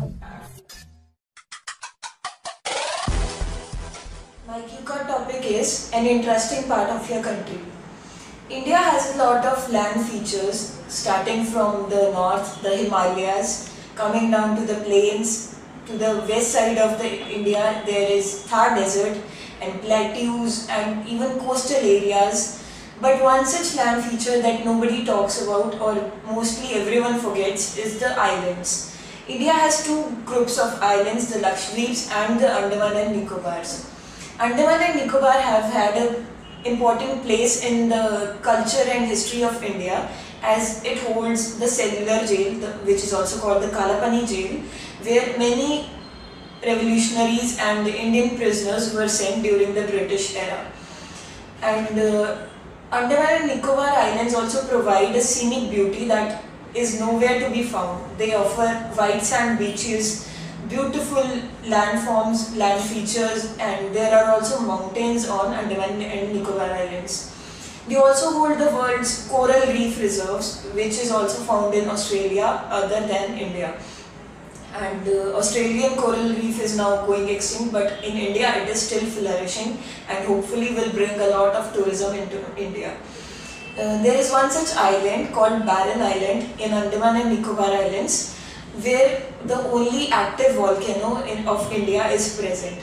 My cue topic is an interesting part of your country. India has a lot of land features, starting from the north, the Himalayas, coming down to the plains. To the west side of the India, there is Thar Desert and plateaus and even coastal areas. But one such land feature that nobody talks about, or mostly everyone forgets, is the islands. India has two groups of islands, the Lakshadweeps and the Andaman and Nicobars. Andaman and Nicobar have had an important place in the culture and history of India, as it holds the cellular jail, which is also called the Kalapani jail, where many revolutionaries and Indian prisoners were sent during the British era. And Andaman and Nicobar Islands also provide a scenic beauty that is nowhere to be found. They offer white sand beaches, beautiful landforms, land features, and there are also mountains on Andaman and Nicobar Islands. They also hold the world's coral reef reserves, which is also found in Australia other than India. And Australian coral reef is now going extinct, but in India it is still flourishing and hopefully will bring a lot of tourism into India. There is one such island called Barren Island in Andaman and Nicobar Islands, where the only active volcano of India is present.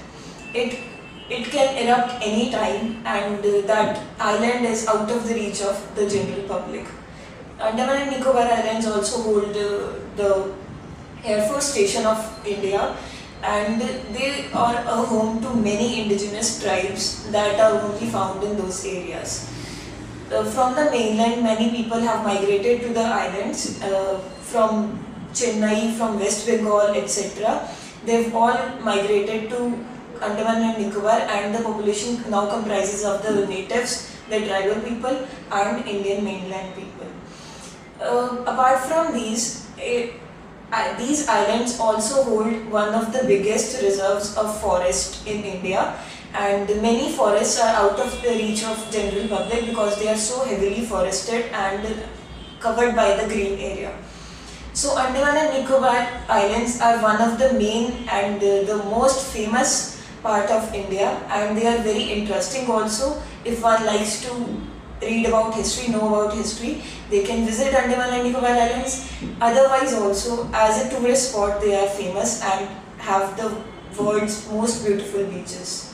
It can erupt any time, and that island is out of the reach of the general public. Andaman and Nicobar Islands also hold the Air Force Station of India, and they are a home to many indigenous tribes that are only found in those areas. From the mainland, many people have migrated to the islands from Chennai, from West Bengal, etc. They've all migrated to Andaman and Nicobar, and the population now comprises of the natives, the tribal people, and Indian mainland people. Apart from these islands also hold one of the biggest reserves of forest in India, and many forests are out of the reach of general public because they are so heavily forested and covered by the green area. So Andaman and Nicobar Islands are one of the main and the most famous part of India, and they are very interesting also. If one likes to read about history, know about history, they can visit Andaman and Nicobar Islands. Otherwise also, as a tourist spot, they are famous and have the world's most beautiful beaches.